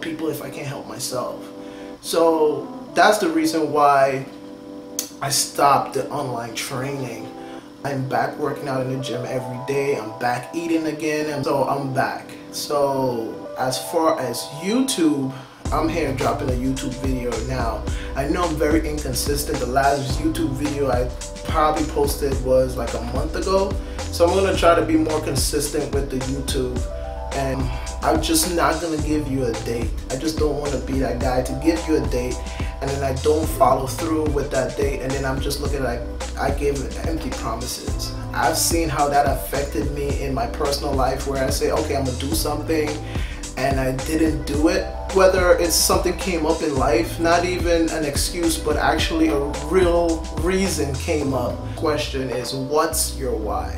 people if I can't help myself? So that's the reason why I stopped the online training. I'm back working out in the gym every day. I'm back eating again, and so I'm back. So as far as YouTube, I'm here dropping a YouTube video now. I know I'm very inconsistent. The last YouTube video I probably posted was like a month ago. So I'm gonna try to be more consistent with the YouTube, and I'm just not gonna give you a date. I just don't want to be that guy to give you a date and then I don't follow through with that date, and then I'm just looking like I gave empty promises. I've seen how that affected me in my personal life, where I say, okay, I'm gonna do something and I didn't do it. Whether it's something came up in life, not even an excuse, but actually a real reason came up. Question is, what's your why?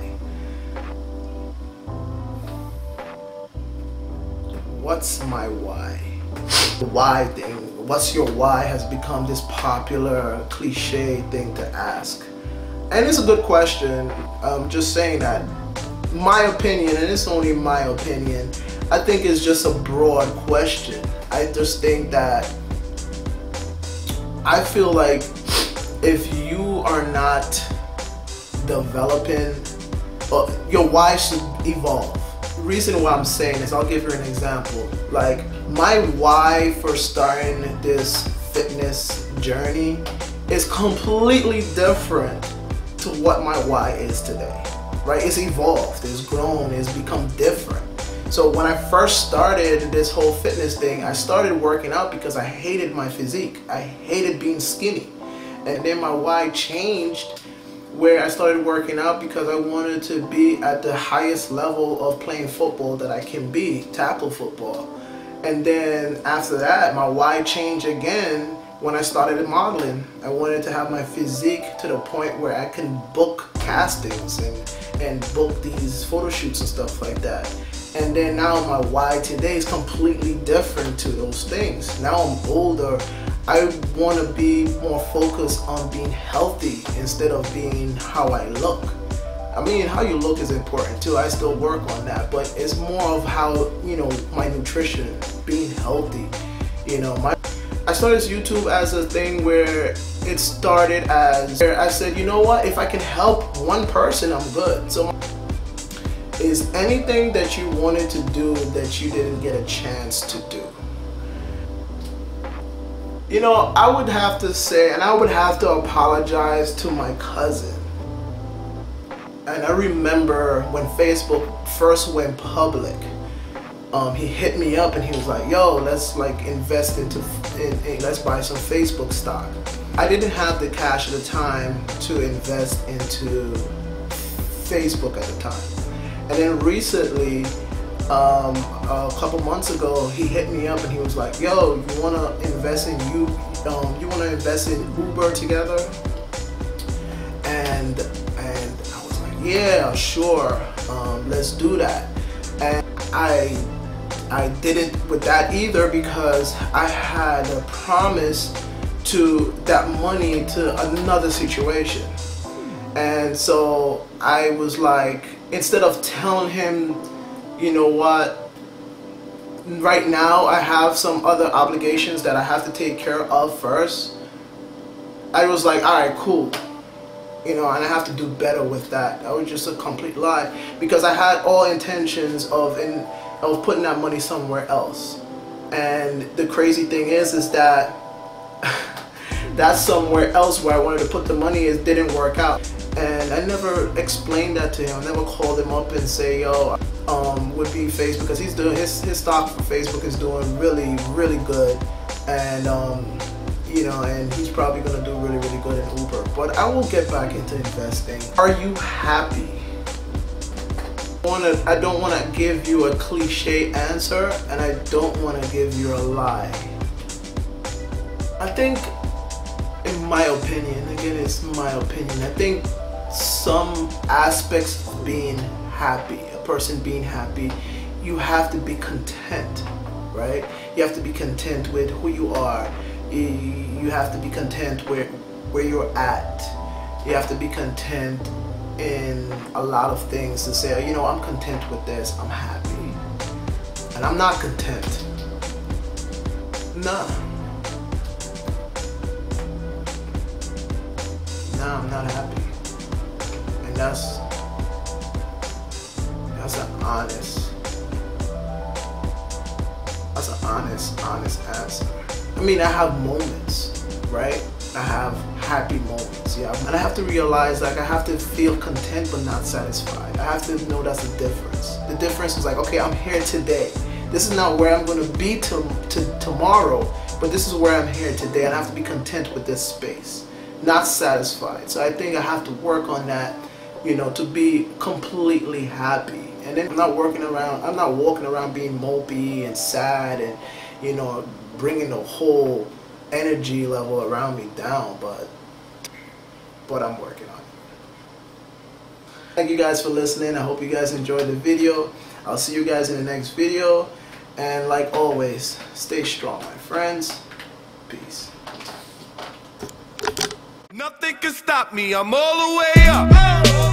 What's my why? The why thing, what's your why, has become this popular cliche thing to ask. And it's a good question. I'm just saying that my opinion, and it's only my opinion, I think it's just a broad question. I just think that I feel like if you are not developing, your why should evolve. The reason why I'm saying this, I'll give you an example. Like, my why for starting this fitness journey is completely different to what my why is today, right? It's evolved, it's grown, it's become different. So when I first started this whole fitness thing, I started working out because I hated my physique. I hated being skinny. And then my why changed, where I started working out because I wanted to be at the highest level of playing football that I can be, tackle football. And then after that, my why changed again when I started modeling. I wanted to have my physique to the point where I can book castings and book these photo shoots and stuff like that. And then now my why today is completely different to those things. Now I'm older. I want to be more focused on being healthy instead of being how I look. I mean, how you look is important too. I still work on that, but it's more of how, you know, my nutrition, being healthy. You know, I started this YouTube as a thing where it started as, where I said, you know what, if I can help one person, I'm good. So is anything that you wanted to do that you didn't get a chance to do? You know, I would have to say, and I would have to apologize to my cousin. And I remember when Facebook first went public, he hit me up and he was like, yo, let's like invest into, let's buy some Facebook stock. I didn't have the cash at the time to invest into Facebook at the time. And then recently, a couple months ago, he hit me up and he was like, yo, you wanna invest in you wanna invest in Uber together? And I was like, yeah, sure, let's do that. And I didn't with that either, because I had a promise to that money to another situation. And so I was like, instead of telling him, you know what, right now I have some other obligations that I have to take care of first, I was like, alright, cool. You know, and I have to do better with that. That was just a complete lie, because I had all intentions of putting that money somewhere else. And the crazy thing is that that somewhere else where I wanted to put the money didn't work out. And I never explained that to him. I never called him up and say, yo, would be Facebook, because he's doing his stock for Facebook is doing really good, and you know, and he's probably gonna do really good in Uber. But I will get back into investing. Are you happy? I don't want to give you a cliche answer, and I don't want to give you a lie. I think, in my opinion, again, it's my opinion, I think some aspects of being happy, a person being happy, you have to be content, right? You have to be content with who you are. You have to be content where you're at. You have to be content in a lot of things to say, you know, I'm content with this, I'm happy. And I'm not content. Nah. Nah, I'm not happy. And that's an honest answer. I mean, I have moments, right? I have happy moments, yeah. And I have to realize, like, I have to feel content but not satisfied. I have to know that's the difference. The difference is like, okay, I'm here today. This is not where I'm going to be tomorrow, but this is where I'm here today, and I have to be content with this space, not satisfied. So I think I have to work on that, you know, to be completely happy. And then I'm not walking around being mopey and sad and, you know, bringing the whole energy level around me down, but I'm working on it. Thank you guys for listening. I hope you guys enjoyed the video. I'll see you guys in the next video. And like always, stay strong, my friends. Peace. Nothing can stop me. I'm all the way up.